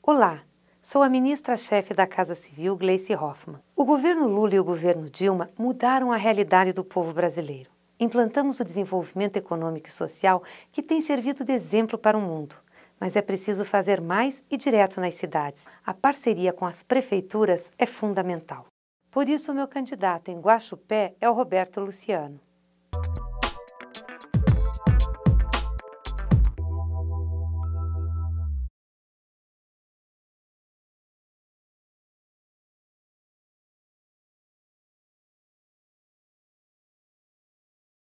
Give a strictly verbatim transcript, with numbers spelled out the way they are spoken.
Olá, sou a ministra-chefe da Casa Civil, Gleice Hoffmann. O governo Lula e o governo Dilma mudaram a realidade do povo brasileiro. Implantamos o desenvolvimento econômico e social que tem servido de exemplo para o mundo. Mas é preciso fazer mais e direto nas cidades. A parceria com as prefeituras é fundamental. Por isso, o meu candidato em Guaxupé é o Roberto Luciano.